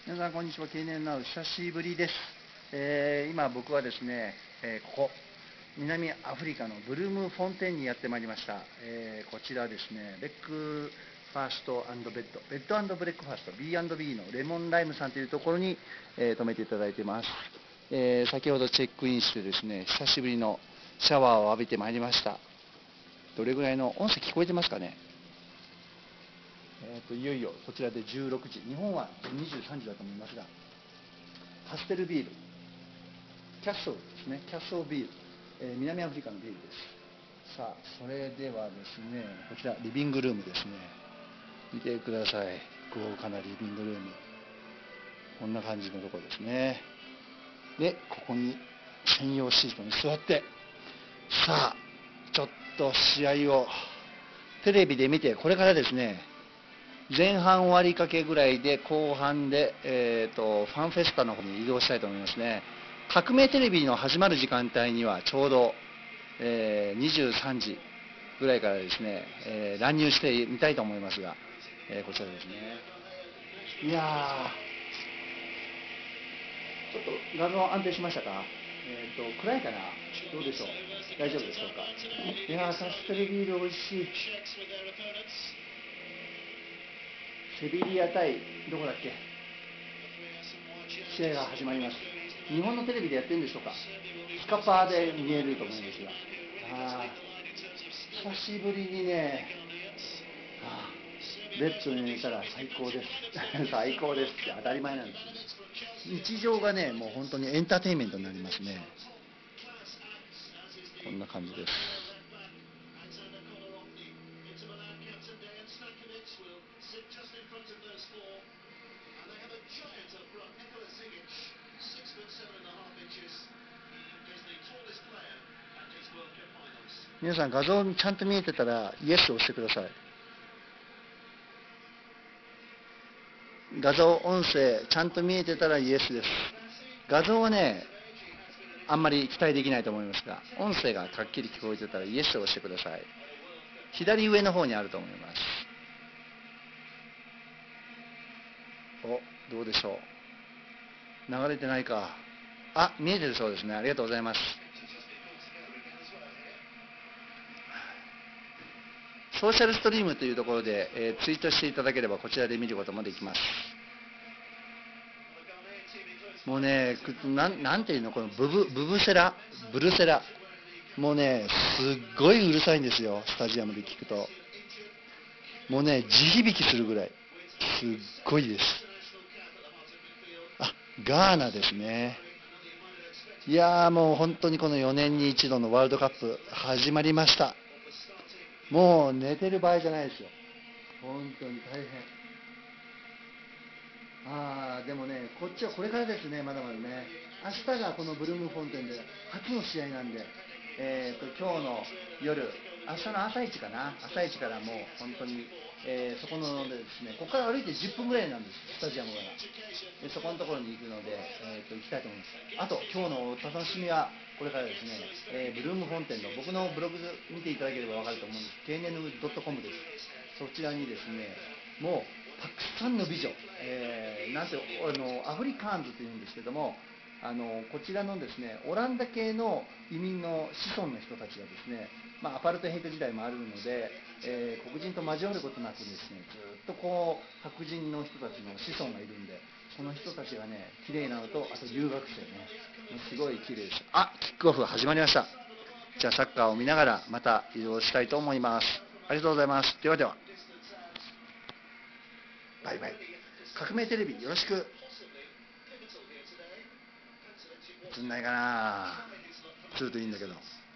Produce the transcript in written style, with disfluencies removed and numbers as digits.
皆さんこんにちは。経年なお久しぶりです。今僕はですね、ここ南アフリカのブルームフォンテンにやってまいりました。こちらですね、ベックファーストベッド、ベッドブレックファースト B&B のレモンライムさんというところに、泊めていただいています。先ほどチェックインしてですね、久しぶりのシャワーを浴びてまいりました。どれぐらいの音声聞こえてますかね。いよいよそちらで16時、日本は23時だと思いますが、パステルビール、キャッソルですね、キャッソルビール、南アフリカのビールです。さあ、それではですね、こちらリビングルームですね。見てください、豪華なリビングルーム。こんな感じのところですね。で、ここに専用シートに座って、さあ、ちょっと試合をテレビで見て、これからですね、前半終わりかけぐらいで後半で、ファンフェスタの方に移動したいと思いますね。革命テレビの始まる時間帯にはちょうど、23時ぐらいからですね、乱入してみたいと思いますが、こちらですね。いやー、ちょっと画像安定しましたか。暗いかな、どうでしょう、大丈夫でしょうか。いやー、パステルビール美味しい。セビリア対どこだっけ、試合が始まります。日本のテレビでやってるんでしょうか。スカパーで見えると思うんですが、久しぶりにね、ベッドに寝たら最高です最高ですって当たり前なんです。日常がね、もう本当にエンターテインメントになりますね。こんな感じです。皆さん画像ちゃんと見えてたらイエスを押してください。画像音声ちゃんと見えてたらイエスです。画像はね、あんまり期待できないと思いますが、音声がはっきり聞こえてたらイエスを押してください。左上の方にあると思います。お、どうでしょう。流れてないか。あ、見えてるそうですね。ありがとうございます。ソーシャルストリームというところで、ツイートしていただければこちらで見ることもできます。もうね、なんていうの、このブルセラ、もうね、すっごいうるさいんですよ、スタジアムで聞くと。もうね、地響きするぐらい、すっごいです。あ、ガーナですね。いやー、もう本当にこの4年に一度のワールドカップ始まりました。もう寝てる場合じゃないですよ。本当に大変。でもね、こっちはこれからですね、まだまだね。明日がこのブルームフォンテンで初の試合なんで、今日の夜、明日の朝一かな、朝一からもう本当に、そこのですね、ここから歩いて10分ぐらいなんです、スタジアムから。で、そこのところに行くので、行きたいと思います。あと、今日のお楽しみは、これからですね、ブルームフォンテンの僕のブログ見ていただければ分かると思うんです。KNN.com です。そちらにですね、もうたくさんの美女、なんてアフリカーンズというんですけども、こちらのですね、オランダ系の移民の子孫の人たちがですね、アパルトヘイト時代もあるので、黒人と交わることなくですね、ずっとこう白人の人たちの子孫がいるんで、この人たちがね、綺麗なのと、あと留学生ね、すごい綺麗です。キックオフ始まりました。じゃあサッカーを見ながらまた移動したいと思います。ありがとうございます。ではでは。バイバイ。革命テレビよろしく。映んないかな。映るといいんだけど。